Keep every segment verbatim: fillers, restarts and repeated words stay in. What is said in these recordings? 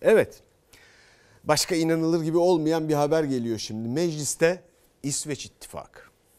Evet, başka inanılır gibi olmayan bir haber geliyor şimdi. Mecliste İsveç ittifakı.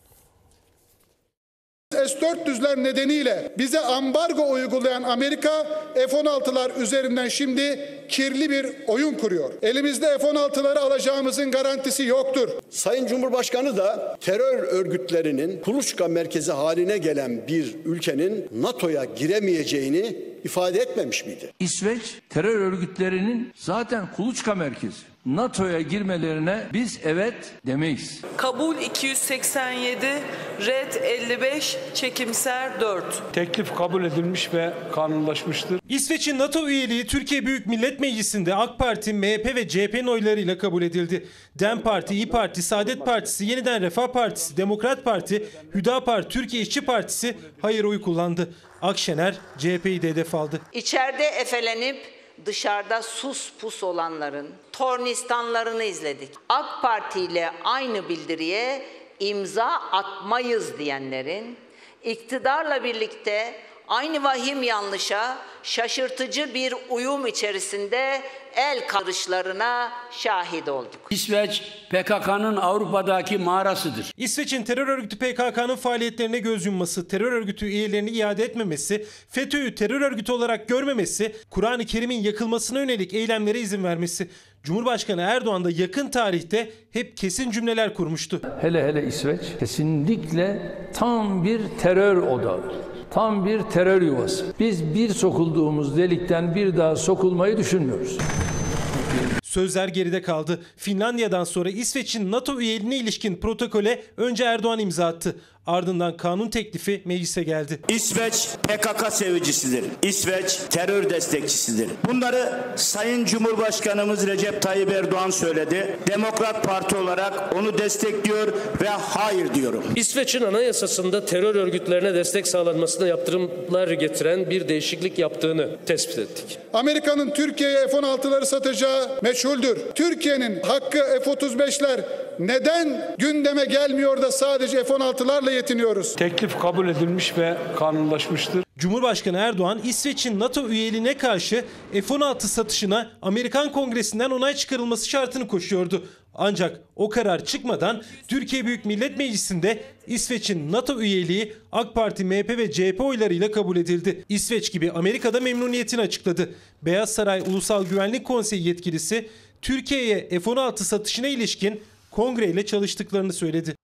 S dört yüzler nedeniyle bize ambargo uygulayan Amerika F on altılar üzerinden şimdi kirli bir oyun kuruyor. Elimizde F on altıları alacağımızın garantisi yoktur. Sayın Cumhurbaşkanı da terör örgütlerinin kuluçka merkezi haline gelen bir ülkenin NATO'ya giremeyeceğini ifade etmemiş miydi? İsveç terör örgütlerinin zaten kuluçka merkezi. NATO'ya girmelerine biz evet demeyiz. Kabul iki yüz seksen yedi, red elli beş, çekimser dört. Teklif kabul edilmiş ve kanunlaşmıştır. İsveç'in NATO üyeliği Türkiye Büyük Millet Meclisi'nde AK Parti, M H P ve C H P'nin oylarıyla kabul edildi. DEM Parti, İYİ Parti, Saadet Partisi, Yeniden Refah Partisi, Demokrat Parti, Hüdapar, Türkiye İşçi Partisi hayır oyu kullandı. Akşener C H P'yi de hedef aldı. İçeride efelenip dışarıda sus pus olanların tornistanlarını izledik. AK Parti ile aynı bildiriye imza atmayız diyenlerin iktidarla birlikte aynı vahim yanlışa şaşırtıcı bir uyum içerisinde el karışlarına şahit olduk. İsveç P K K'nın Avrupa'daki mağarasıdır. İsveç'in terör örgütü P K K'nın faaliyetlerine göz yumması, terör örgütü üyelerini iade etmemesi, FETÖ'yü terör örgütü olarak görmemesi, Kur'an-ı Kerim'in yakılmasına yönelik eylemlere izin vermesi. Cumhurbaşkanı Erdoğan da yakın tarihte hep kesin cümleler kurmuştu. Hele hele İsveç kesinlikle tam bir terör odağı. Tam bir terör yuvası. Biz bir sokulduğumuz delikten bir daha sokulmayı düşünmüyoruz. Sözler geride kaldı. Finlandiya'dan sonra İsveç'in NATO üyeliğine ilişkin protokole önce Erdoğan imza attı. Ardından kanun teklifi meclise geldi. İsveç P K K sevicisidir. İsveç terör destekçisidir. Bunları Sayın Cumhurbaşkanımız Recep Tayyip Erdoğan söyledi. Demokrat Parti olarak onu destekliyor ve hayır diyorum. İsveç'in anayasasında terör örgütlerine destek sağlanmasına yaptırımlar getiren bir değişiklik yaptığını tespit ettik. Amerika'nın Türkiye'ye F on altıları satacağı meçhuldür. Türkiye'nin hakkı F otuz beşler neden gündeme gelmiyor da sadece F on altılarla yetiniyoruz? Teklif kabul edilmiş ve kanunlaşmıştır. Cumhurbaşkanı Erdoğan, İsveç'in NATO üyeliğine karşı F on altı satışına Amerikan Kongresi'nden onay çıkarılması şartını koşuyordu. Ancak o karar çıkmadan Türkiye Büyük Millet Meclisi'nde İsveç'in NATO üyeliği AK Parti, M H P ve C H P oylarıyla kabul edildi. İsveç gibi Amerika'da memnuniyetini açıkladı. Beyaz Saray Ulusal Güvenlik Konseyi yetkilisi Türkiye'ye F on altı satışına ilişkin kongreyle çalıştıklarını söyledi.